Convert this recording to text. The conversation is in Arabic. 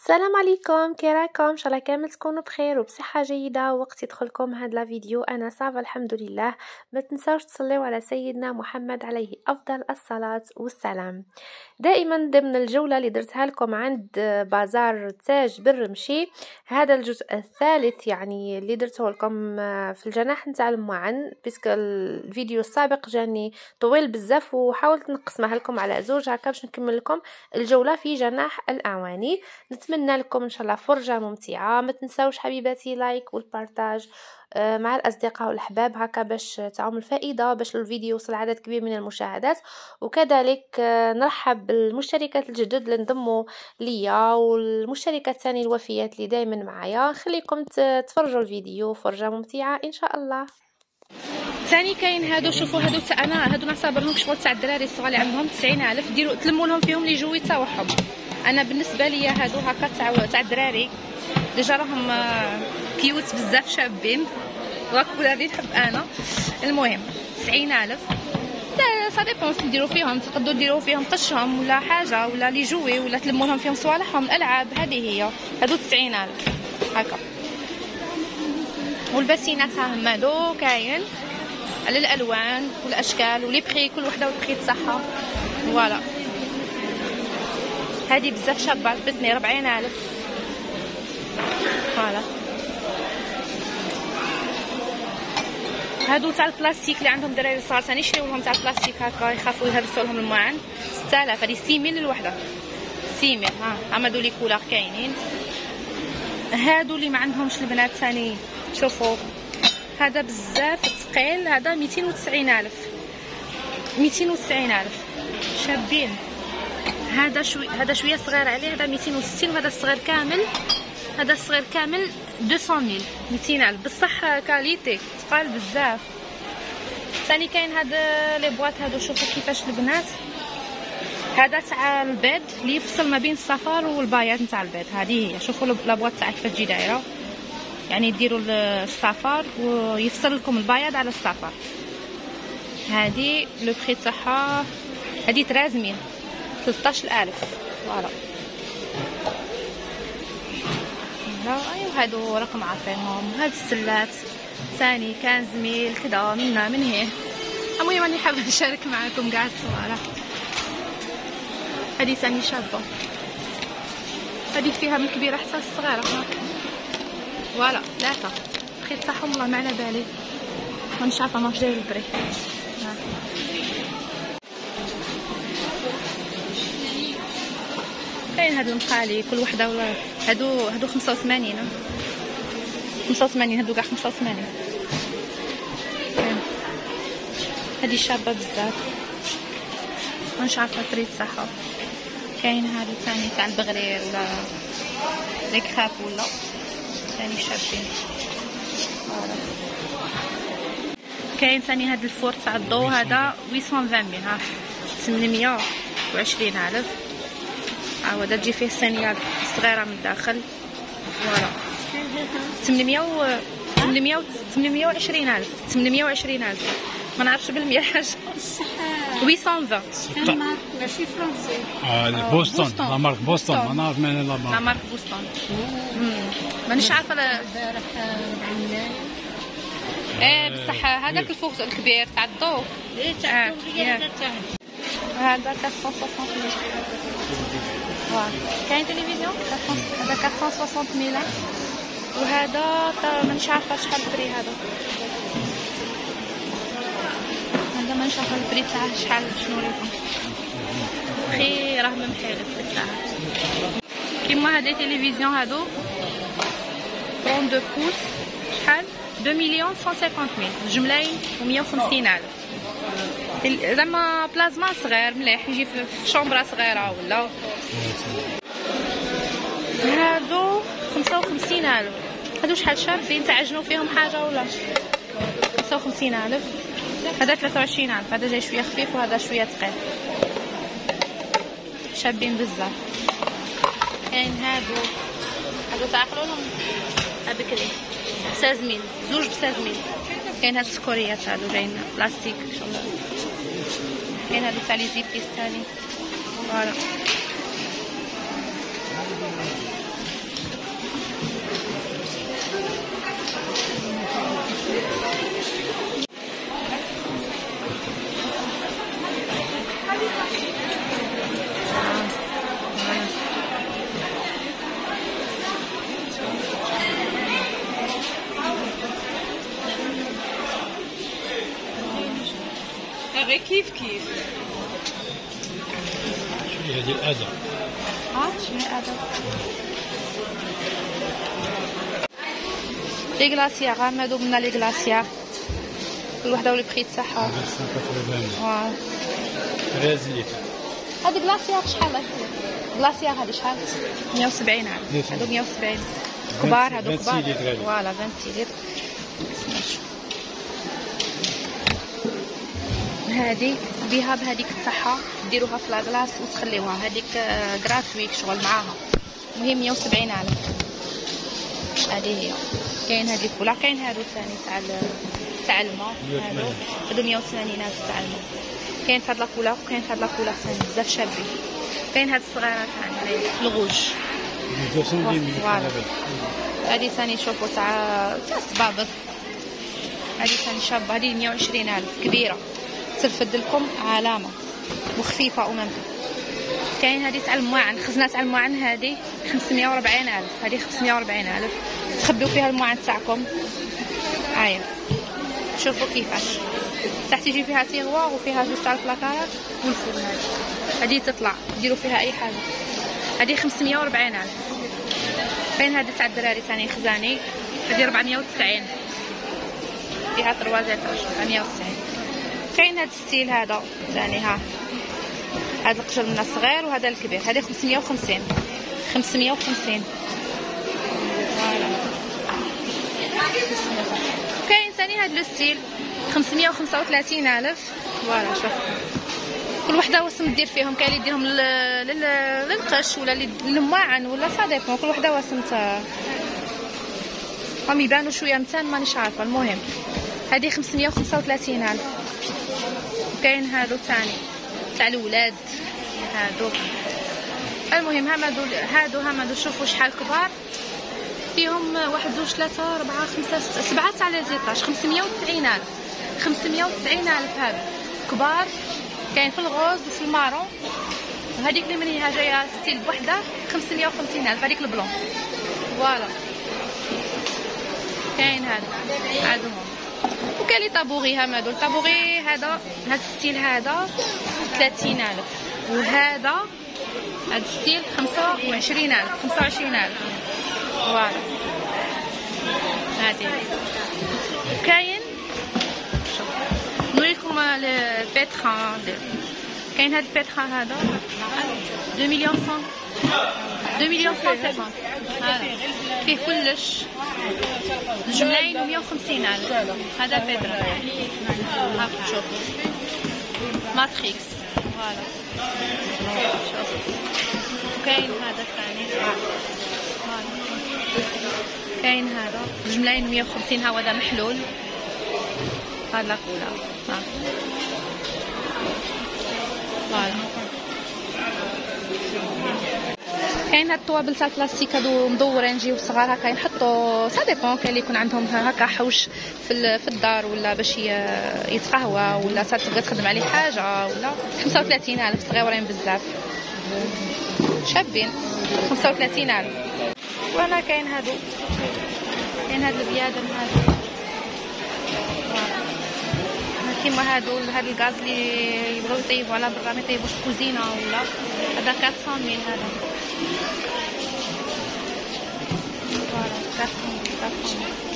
السلام عليكم، كي راكم؟ ان شاء الله كامل تكونوا بخير وبصحه جيده. وقت يدخلكم هذا لا فيديو انا صافا الحمد لله. ما تنساوش تصليوا على سيدنا محمد عليه افضل الصلاه والسلام. دائما ضمن الجوله اللي درتها لكم عند بازار تاج بالرمشي، هذا الجزء الثالث يعني اللي درته لكم في الجناح نتاع المعن، باسكو الفيديو السابق جاني طويل بزاف وحاولت نقسمها لكم على زوج هكا باش نكمل لكم الجوله في جناح الاعواني. نتمنى لكم ان شاء الله فرجه ممتعه. ما تنساوش حبيباتي لايك والبارتاج مع الاصدقاء والاحباب هكا باش تعم الفائده، باش الفيديو يوصل عدد كبير من المشاهدات. وكذلك نرحب بالمشتركات الجدد اللي انضموا ليا والمشتركات الثاني الوفيات اللي دائما معايا. خليكم تفرجوا الفيديو فرجه ممتعه ان شاء الله. ثاني كاين هادو، شوفوا هادو هادو نصابرهم شغل تاع الدراري الصغار اللي عندهم 90,000 ديروا تلموا لهم فيهم لي جوي تاعهم. انا بالنسبه ليا هادو هكا تاع الدراري ديجا راهم كيوت بزاف شابين وهكا اللي نحب انا. المهم 90,000 سا ديبونس نديروا فيهم، تقدروا ديروا فيهم قشهم ولا حاجه ولا لي جوي ولا تلموا لهم فيهم صوالحهم الالعاب. هذه هي هادو 90,000 هكا. والباسينات ها هما هادو كاين على الالوان والاشكال ولي بخي، كل وحده والبخي تاعها. فوالا هذه بزاف شابه عجبتني 40,000. فوالا هادو تاع البلاستيك اللي عندهم دراري صغار ثاني يشريو لهم تاع البلاستيك هكا يخافوا يهرسوا لهم المعن. 6000 هذه 6000 الوحده 6000. ها هادو لي كولار كاينين. هادو اللي ما عندهمش البنات ثاني شوفوا هذا بزاف ثقيل، هذا 290,000 شابين. هذا شويه صغير عليه، هذا 260. وهذا الصغير كامل، هذا الصغير كامل 200,000 200,000 بصح كاليتي ثقال بزاف. ثاني كاين هذا لي بواط هادو، شوفوا كيفاش البنات. هذا تاع البيض اللي يفصل ما بين الصفار والبايات نتاع البيض. هذه هي، شوفوا لا بواط تاع كيفاش تجي دايره، يعني ديروا الصفار ويفصل لكم البياض على الصفار. هذه لو بري تاعها هذه 13,000. فوالا ايوا هادو راكم عارفينهم. هاد السلات ثاني 15,000 كدا منا من هي. المهم راني حابه نشارك معكم كاع الصوالح. هذه ثاني شابه، هذه فيها من الكبيره حتى الصغيره. فوالا 3 البري تاعهم والله ما على بالي، مانيش عارفه ماش داير البري. كاين هاد المخالي كل وحده ولا هادو 85 هادو كاع 85. هادي شابه بزاف مانيش عارفه البري تاعها. كاين هادو ثاني تاع البغرير ولا لي كراب ولا ثاني شابين. كاين ثاني هاد الفور تاع الضو، هذا 820,000 ها 820,000. هذا تجي فيه الصينيه صغيره من الداخل. فوالا 820,000 ما نعرفش بالمية حاجه. 820 ماشي فرنسي. بوسطن، لا مارك بوسطن. ما نعرف من لا مارك بوسطن. مانيش عارفه. بصح هذاك الفوق الكبير تاع الضو هذا 460,000. كاين تلفزيون هذا 460,000. وهذا مانيش عارفه شحال البري. هذا مانيش عارفه البري تاعه شحال. شنو لكم بخي راه ممحي البري تاعه. كيما هاد تلفزيون هادو 32 بوس شحال 2,150,000 جملين و150,000. زعما بلازما صغير مليح يجي في شومبرا صغيره. ولا هادو 55,000. هادو شحال شابين تعجنوا فيهم حاجه ولا 55,000. هذا 23,000. هذا جاي شويه خفيف وهذا شويه ثقيل. شابين بزاف. كاين هادو تعقلوا لهم بكري 16,000 زوج ب 16,000. كاين هاد السكوريات هادو جايين بلاستيك ان شاء الله. كاين هادو تاع لي زيبيس ثاني. فوالا غير كيف كيف. شويه ديال الادب. شويه ادب. لي غلاسيير هادو منا لي غلاسيير كل وحده والبخي تاعها. واه 13 لتر. هادي غلاسيير شحال؟ غلاسيير هادي شحال؟ 170 عام. هادو 170 كبار. هادو كبار فوالا 26 لتر. هادي بها بهاديك تاعها ديروها في لاكلاص وتخليوها. هاديك غراتويك شغل معاها. المهم 170 عام. هادي هي. كاين هاد الكولا. كاين هادو ثاني تاع الماء. هادو 180 تاع الماء. كاين فهاد لاكولا وكاين فهاد لاكولا ثاني بزاف شابين. كاين هاد الصغيره ثاني الغوج. هادي ثاني شوفو تاع الصبابط. هادي ثاني شابه. هادي 120 ألف كبيره ترفد لكم علامه وخفيفه وممتعه. كاين هادي تاع المواعن. خزنه تاع المواعن هادي 540 ألف. هادي 540 ألف تخبيو فيها المواعن تاعكم. هاهي شوفوا كيفاش تحت يجي فيها تيغوار وفيها جوج تاع البلاكارات والفرن. هادي تطلع ديروا فيها اي حاجه. هادي 540 ألف. كاين هادي تاع الدراري ثاني خزاني. هادي 490 فيها 3 زيتاج 490. كاين هاد الستيل هذا ثاني. هذا القجر من الصغير وهذا الكبير. هذه 550 550 فوالا. كاين ثاني هذا لو ستيل 535 ألف فوالا. شوف كل وحده واسم دير فيهم. كاين اللي يديرهم للقش ولا للمواعن ولا صادقون. كل وحده واسم تاع هم يبانوا شويه متان مانيش عارفه. المهم هذه 535 ألف. كاين هادو ثاني تاع الولاد هادو. المهم هادو شوفوا شحال كبار فيهم. 1 2 3 4 5 6 7 تاع لي زيطاج. 590 ألف. 590 ألف هادو كبار. كاين في الغوز وفي المارون. هذيك اللي منيها جايه ستيل بوحده 550 ألف. هذيك البلون فوالا. كاين هادو هما. وكاين لي طابوغي هادو. الطابوغي هذا الستيل هذا 30 ألف. وهذا الستيل 25 ألف 25 ألف فوالا. هادي كاين نوريكم البيتخان. كاين هاد البيتخان هذا 2 مليون 150 فيه كلش. جملين 150 ألف. هذا بيتر هاك شوفوا ماتريكس فوالا. كاين هذا ثاني. كاين هذا جملين 150. هذا محلول. هذا كولا فوالا. كاين هاد الطوابل تاع البلاستيك هادو مدورين نجيو صغار هكا ينحطوا. سا ديبون. كاين اللي يكون عندهم هكا حوش في الدار ولا باش يتقهوى ولا تبغي تخدم عليه حاجه ولا. 35 ألف صغيورين بزاف شابين. 35 ألف. وانا كاين هادو. كاين هاد البيادم هادو كيما هاد الغاز اللي يبغيو يطيبوا على برا ما يطيبوش في الكوزينه ولا. هذا 400 هذا فوالا 400.